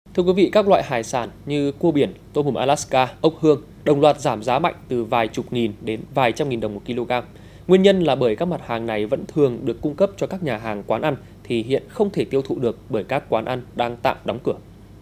Thưa quý vị, các loại hải sản như cua biển, tôm hùm Alaska, ốc hương đồng loạt giảm giá mạnh từ vài chục nghìn đến vài trăm nghìn đồng một kg. Nguyên nhân là bởi các mặt hàng này vẫn thường được cung cấp cho các nhà hàng quán ăn thì hiện không thể tiêu thụ được bởi các quán ăn đang tạm đóng cửa.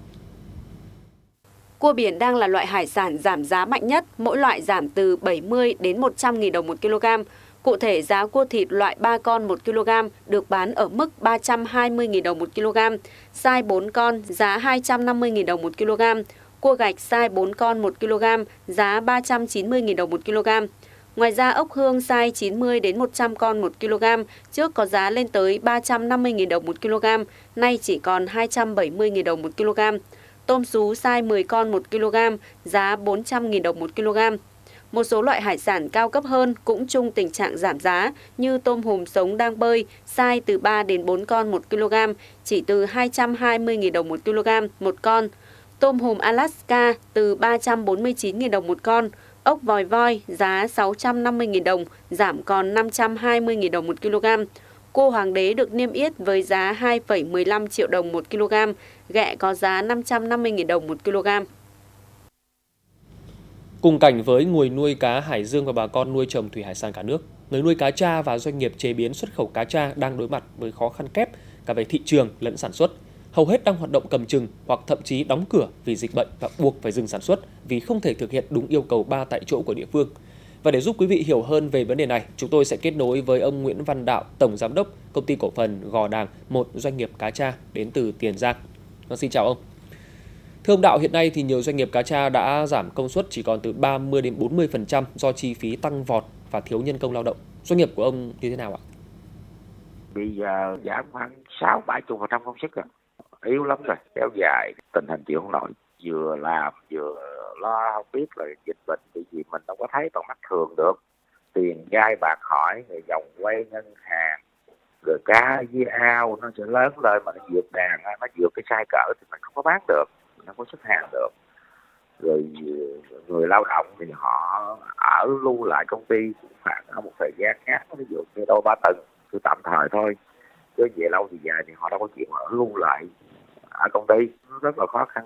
Cua biển đang là loại hải sản giảm giá mạnh nhất, mỗi loại giảm từ 70 đến 100 nghìn đồng một kg. Cụ thể, giá cua thịt loại 3 con 1 kg được bán ở mức 320.000 đồng 1 kg, size 4 con giá 250.000 đồng 1 kg, cua gạch size 4 con 1 kg giá 390.000 đồng 1 kg. Ngoài ra, ốc hương size 90 đến 100 con 1 kg trước có giá lên tới 350.000 đồng 1 kg, nay chỉ còn 270.000 đồng 1 kg. Tôm sú size 10 con 1 kg giá 400.000 đồng 1 kg. Một số loại hải sản cao cấp hơn cũng chung tình trạng giảm giá như tôm hùm sống đang bơi, size từ 3 đến 4 con 1 kg, chỉ từ 220.000 đồng 1 kg một con. Tôm hùm Alaska từ 349.000 đồng một con. Ốc vòi voi giá 650.000 đồng, giảm còn 520.000 đồng 1 kg. Cua hoàng đế được niêm yết với giá 2,15 triệu đồng 1 kg, ghẹ có giá 550.000 đồng 1 kg. Cùng cảnh với người nuôi cá hải dương và bà con nuôi trồng thủy hải sản cả nước, người nuôi cá tra và doanh nghiệp chế biến xuất khẩu cá tra đang đối mặt với khó khăn kép cả về thị trường lẫn sản xuất. Hầu hết đang hoạt động cầm chừng hoặc thậm chí đóng cửa vì dịch bệnh và buộc phải dừng sản xuất vì không thể thực hiện đúng yêu cầu 3 tại chỗ của địa phương. Và để giúp quý vị hiểu hơn về vấn đề này, chúng tôi sẽ kết nối với ông Nguyễn Văn Đạo, Tổng Giám đốc Công ty Cổ phần Gò Đàng, một doanh nghiệp cá tra đến từ Tiền Giang. Xin chào ông. Thưa ông Đạo, hiện nay thì nhiều doanh nghiệp cá tra đã giảm công suất chỉ còn từ 30 đến 40% do chi phí tăng vọt và thiếu nhân công lao động. Doanh nghiệp của ông như thế nào ạ? Bây giờ giảm khoảng 60-70% công suất rồi. Yếu lắm rồi, kéo dài, tình hình chịu không nổi. Vừa làm vừa lo, không biết là dịch bệnh cái gì mình đâu có thấy bằng mắt thường được. Tiền gai bạc hỏi, rồi vòng quay ngân hàng, rồi cá với ao nó sẽ lớn lên mà nó vượt đàn, nó vượt cái size cỡ thì mình không có bán được, mình không có xuất hàng được. Rồi người lao động thì họ ở lưu lại công ty cũng phải ở một thời gian ngắn, ví dụ như đôi 3 tuần, cứ tạm thời thôi. Chứ về lâu thì dài thì họ đâu có chịu ở lưu lại ở công ty, nó rất là khó khăn.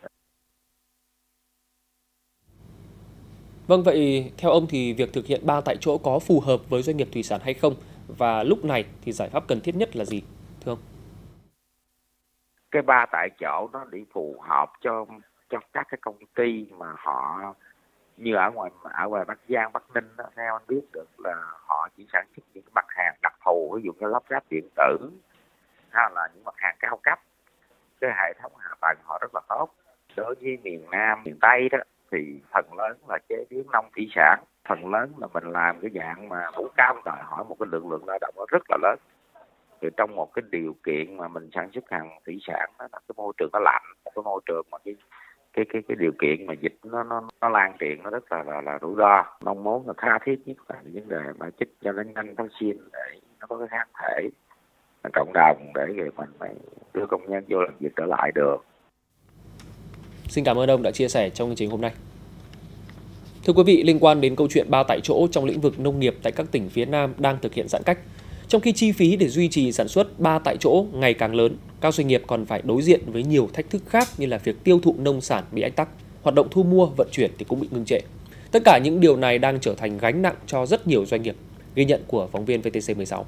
Vâng, vậy theo ông thì việc thực hiện 3 tại chỗ có phù hợp với doanh nghiệp thủy sản hay không? Và lúc này thì giải pháp cần thiết nhất là gì, thưa ông? Cái 3 tại chỗ nó để phù hợp cho các cái công ty mà họ như ở ngoài Bắc Giang, Bắc Ninh đó, theo anh biết được là họ chỉ sản xuất những mặt hàng đặc thù, ví dụ như lắp ráp điện tử hay là những mặt hàng cao cấp. Cái hệ thống hạ tầng họ rất là tốt. Đối với miền Nam, miền Tây đó thì phần lớn là chế biến nông thủy sản, phần lớn là mình làm cái dạng mà thủ cao, đòi hỏi một cái lượng lao động nó rất là lớn. Thì trong một cái điều kiện mà mình sản xuất hàng thủy sản đó, là cái môi trường nó lạnh, cái môi trường mà cái điều kiện mà dịch nó lan truyền nó rất là rủi ro. Mong muốn là tha thiết nhất là vấn đề mà chích cho nó nhanh vaccine để nó có cái kháng thể cộng đồng để rồi mình phải đưa công nhân vô làm việc trở lại được. Xin cảm ơn ông đã chia sẻ trong chương trình hôm nay. Thưa quý vị, liên quan đến câu chuyện 3 tại chỗ trong lĩnh vực nông nghiệp tại các tỉnh phía Nam đang thực hiện giãn cách, trong khi chi phí để duy trì sản xuất 3 tại chỗ ngày càng lớn, các doanh nghiệp còn phải đối diện với nhiều thách thức khác như là việc tiêu thụ nông sản bị ách tắc, hoạt động thu mua, vận chuyển thì cũng bị ngưng trệ. Tất cả những điều này đang trở thành gánh nặng cho rất nhiều doanh nghiệp. Ghi nhận của phóng viên VTC16.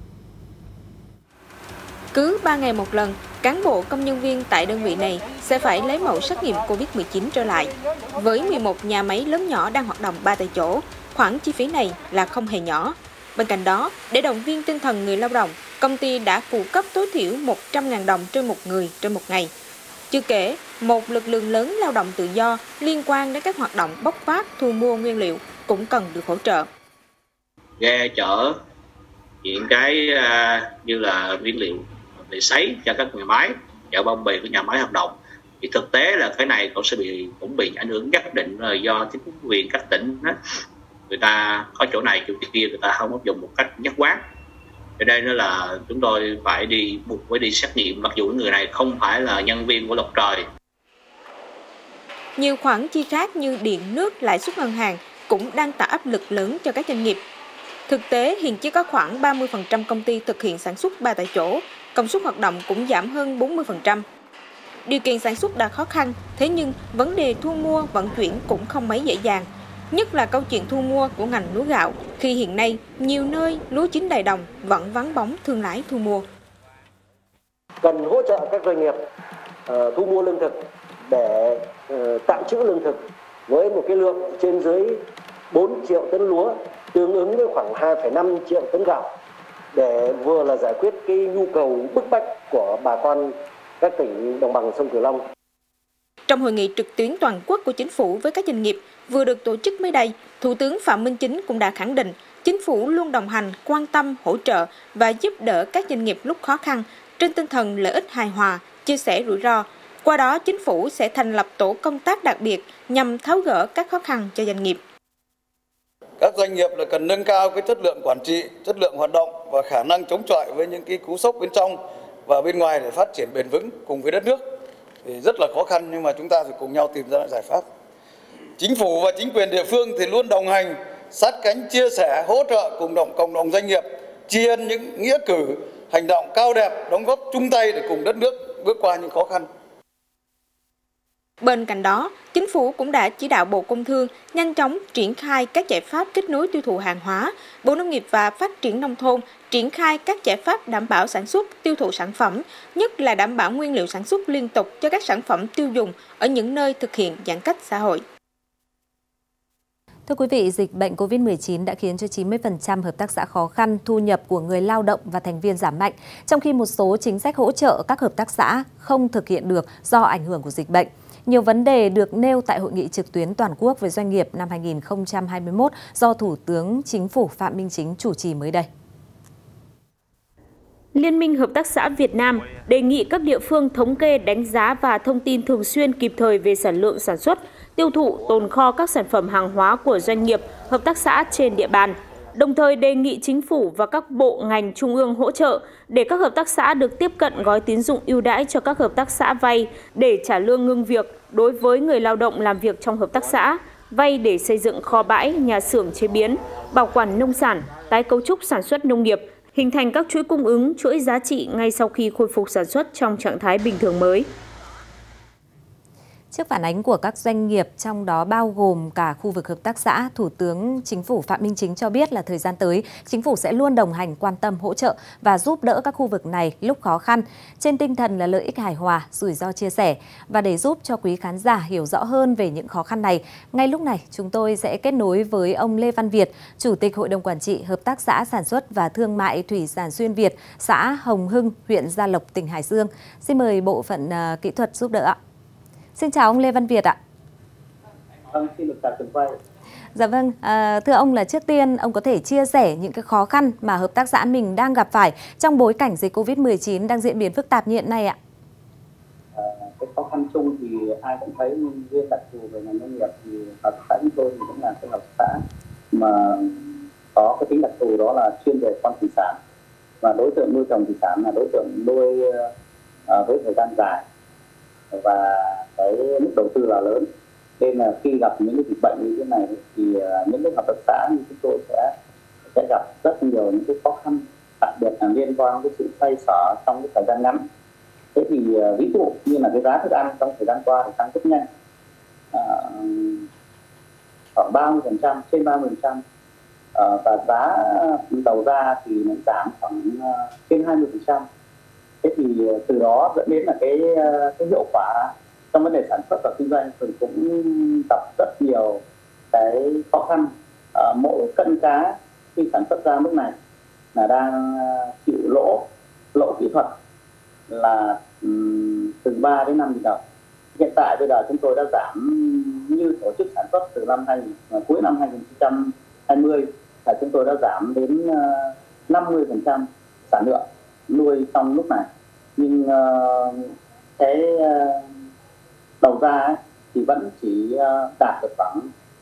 Cứ 3 ngày một lần, cán bộ công nhân viên tại đơn vị này sẽ phải lấy mẫu xét nghiệm COVID-19 trở lại. Với 11 nhà máy lớn nhỏ đang hoạt động 3 tại chỗ, khoản chi phí này là không hề nhỏ. Bên cạnh đó, để động viên tinh thần người lao động, công ty đã phụ cấp tối thiểu 100.000 đồng trên một người trên một ngày. Chưa kể, một lực lượng lớn lao động tự do liên quan đến các hoạt động bốc phát, thu mua nguyên liệu cũng cần được hỗ trợ. Ghe chở những cái như là nguyên liệu để sấy cho các nhà máy, chở bao bì của nhà máy hoạt động. Thì thực tế là cái này cũng bị ảnh hưởng nhất định là do chính quyền các tỉnh đó. Người ta có chỗ này chỗ kia người ta không áp dụng một cách nhất quán. Ở đây nữa là chúng tôi buộc phải đi xét nghiệm, mặc dù người này không phải là nhân viên của Lộc Trời. Nhiều khoản chi khác như điện, nước, lãi suất ngân hàng cũng đang tạo áp lực lớn cho các doanh nghiệp. Thực tế hiện chỉ có khoảng 30% công ty thực hiện sản xuất 3 tại chỗ, công suất hoạt động cũng giảm hơn 40%. Điều kiện sản xuất đã khó khăn, thế nhưng vấn đề thu mua, vận chuyển cũng không mấy dễ dàng. Nhất là câu chuyện thu mua của ngành lúa gạo, khi hiện nay nhiều nơi lúa chín đầy đồng vẫn vắng bóng thương lái thu mua. Cần hỗ trợ các doanh nghiệp thu mua lương thực để tạm trữ lương thực với một cái lượng trên dưới 4 triệu tấn lúa, tương ứng với khoảng 2,5 triệu tấn gạo, để vừa là giải quyết cái nhu cầu bức bách của bà con các tỉnh đồng bằng sông Cửu Long. Trong hội nghị trực tuyến toàn quốc của Chính phủ với các doanh nghiệp vừa được tổ chức mới đây, Thủ tướng Phạm Minh Chính cũng đã khẳng định Chính phủ luôn đồng hành, quan tâm, hỗ trợ và giúp đỡ các doanh nghiệp lúc khó khăn trên tinh thần lợi ích hài hòa, chia sẻ rủi ro. Qua đó, Chính phủ sẽ thành lập tổ công tác đặc biệt nhằm tháo gỡ các khó khăn cho doanh nghiệp. Các doanh nghiệp là cần nâng cao cái chất lượng quản trị, chất lượng hoạt động và khả năng chống chọi với những cái cú sốc bên trong và bên ngoài để phát triển bền vững cùng với đất nước. Thì rất là khó khăn nhưng mà chúng ta phải cùng nhau tìm ra giải pháp. Chính phủ và chính quyền địa phương thì luôn đồng hành, sát cánh chia sẻ, hỗ trợ cùng cộng đồng doanh nghiệp, tri ân những nghĩa cử, hành động cao đẹp, đóng góp chung tay để cùng đất nước bước qua những khó khăn. Bên cạnh đó, Chính phủ cũng đã chỉ đạo Bộ Công Thương nhanh chóng triển khai các giải pháp kết nối tiêu thụ hàng hóa, Bộ Nông nghiệp và Phát triển Nông thôn triển khai các giải pháp đảm bảo sản xuất, tiêu thụ sản phẩm, nhất là đảm bảo nguyên liệu sản xuất liên tục cho các sản phẩm tiêu dùng ở những nơi thực hiện giãn cách xã hội. Thưa quý vị, dịch bệnh COVID-19 đã khiến cho 90% hợp tác xã khó khăn, thu nhập của người lao động và thành viên giảm mạnh, trong khi một số chính sách hỗ trợ các hợp tác xã không thực hiện được do ảnh hưởng của dịch bệnh. Nhiều vấn đề được nêu tại Hội nghị trực tuyến toàn quốc về doanh nghiệp năm 2021 do Thủ tướng Chính phủ Phạm Minh Chính chủ trì mới đây. Liên minh Hợp tác xã Việt Nam đề nghị các địa phương thống kê, đánh giá và thông tin thường xuyên kịp thời về sản lượng sản xuất, tiêu thụ, tồn kho các sản phẩm hàng hóa của doanh nghiệp, hợp tác xã trên địa bàn. Đồng thời đề nghị Chính phủ và các bộ ngành trung ương hỗ trợ để các hợp tác xã được tiếp cận gói tín dụng ưu đãi cho các hợp tác xã vay để trả lương ngưng việc đối với người lao động làm việc trong hợp tác xã, vay để xây dựng kho bãi, nhà xưởng chế biến, bảo quản nông sản, tái cấu trúc sản xuất nông nghiệp, hình thành các chuỗi cung ứng, chuỗi giá trị ngay sau khi khôi phục sản xuất trong trạng thái bình thường mới. Trước phản ánh của các doanh nghiệp, trong đó bao gồm cả khu vực hợp tác xã, Thủ tướng Chính phủ Phạm Minh Chính cho biết là thời gian tới, Chính phủ sẽ luôn đồng hành, quan tâm, hỗ trợ và giúp đỡ các khu vực này lúc khó khăn, trên tinh thần là lợi ích hài hòa, rủi ro chia sẻ. Và để giúp cho quý khán giả hiểu rõ hơn về những khó khăn này, ngay lúc này chúng tôi sẽ kết nối với ông Lê Văn Việt, Chủ tịch Hội đồng Quản trị Hợp tác xã Sản xuất và Thương mại Thủy sản Xuyên Việt, xã Hồng Hưng, huyện Gia Lộc, tỉnh Hải Dương. Xin mời bộ phận kỹ thuật giúp đỡ ạ. Xin chào ông Lê Văn Việt ạ. Xin được chào trường quay. Dạ vâng, thưa ông là trước tiên ông có thể chia sẻ những cái khó khăn mà hợp tác xã mình đang gặp phải trong bối cảnh dịch Covid-19 đang diễn biến phức tạp như hiện nay ạ? Cái khó khăn chung thì ai cũng thấy, riêng đặc thù về ngành nông nghiệp thì hợp tác xã chúng tôi thì cũng là cái hợp tác xã mà có cái tính đặc thù đó là chuyên về con thủy sản, và đối tượng nuôi trồng thủy sản là đối tượng nuôi với thời gian dài và cái mức đầu tư là lớn, nên là khi gặp những cái dịch bệnh như thế này thì những cái hợp tác xã như chúng tôi sẽ gặp rất nhiều những cái khó khăn, đặc biệt là liên quan đến sự xoay sở trong cái thời gian ngắn. Thế thì ví dụ như là cái giá thức ăn trong thời gian qua thì tăng rất nhanh, khoảng 30%, trên 30%, và giá đầu ra thì giảm khoảng trên 20%. Thế thì từ đó dẫn đến là cái hiệu quả trong vấn đề sản xuất và kinh doanh thì cũng gặp rất nhiều cái khó khăn. Mỗi cân cá khi sản xuất ra mức này là đang chịu lỗ kỹ thuật là từ 3 đến 5.000 đồng. Hiện tại bây giờ chúng tôi đã giảm như tổ chức sản xuất từ cuối năm 2020 là chúng tôi đã giảm đến 50% sản lượng nuôi trong lúc này, nhưng cái đầu ra ấy, thì vẫn chỉ đạt được khoảng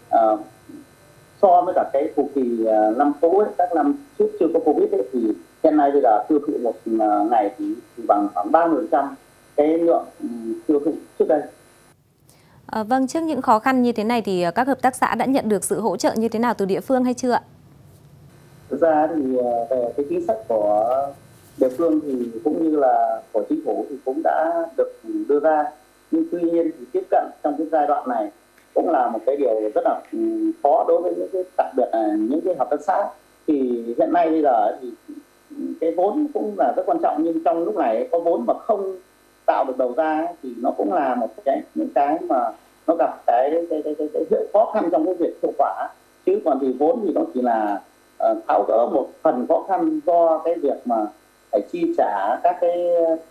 so với cả cái cùng kỳ năm cũ ấy, các năm trước chưa có Covid ấy, thì hiện nay bây giờ tiêu thụ một ngày thì bằng khoảng 30% cái lượng tiêu thụ trước đây. Vâng, trước những khó khăn như thế này thì các hợp tác xã đã nhận được sự hỗ trợ như thế nào từ địa phương hay chưa ạ? Thực ra thì về cái chính sách của địa phương thì cũng như là của chính phủ thì cũng đã được đưa ra. nhưng tuy nhiên thì tiếp cận trong cái giai đoạn này cũng là một cái điều rất là khó đối với những cái, đặc biệt là những cái hợp tác xã. Thì hiện nay bây giờ thì cái vốn cũng là rất quan trọng, nhưng trong lúc này có vốn mà không tạo được đầu ra thì nó cũng là một những cái mà nó gặp cái khó khăn trong cái việc hiệu quả. Chứ còn thì vốn thì nó chỉ là tháo gỡ một phần khó khăn do cái việc mà phải chi trả các cái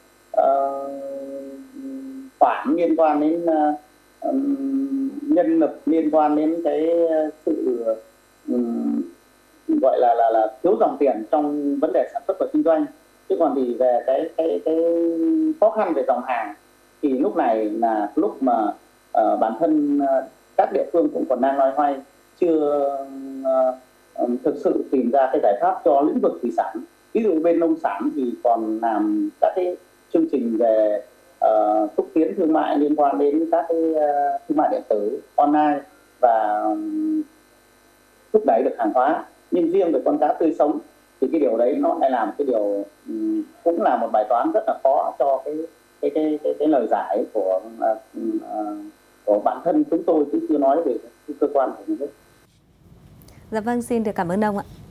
khoản liên quan đến nhân lực, liên quan đến cái sự gọi là thiếu dòng tiền trong vấn đề sản xuất và kinh doanh. Chứ còn thì về cái khó khăn về dòng hàng thì lúc này là lúc mà bản thân các địa phương cũng còn đang loay hoay, chưa thực sự tìm ra cái giải pháp cho lĩnh vực thủy sản. Ví dụ bên nông sản thì còn làm các cái chương trình về xúc tiến thương mại liên quan đến các cái thương mại điện tử online và thúc đẩy được hàng hóa. Nhưng riêng về con cá tươi sống thì cái điều đấy nó lại làm cái điều cũng là một bài toán rất là khó cho cái lời giải của bản thân chúng tôi, chứ chưa nói về cơ quan của nhà nước. Dạ vâng, xin được cảm ơn ông ạ.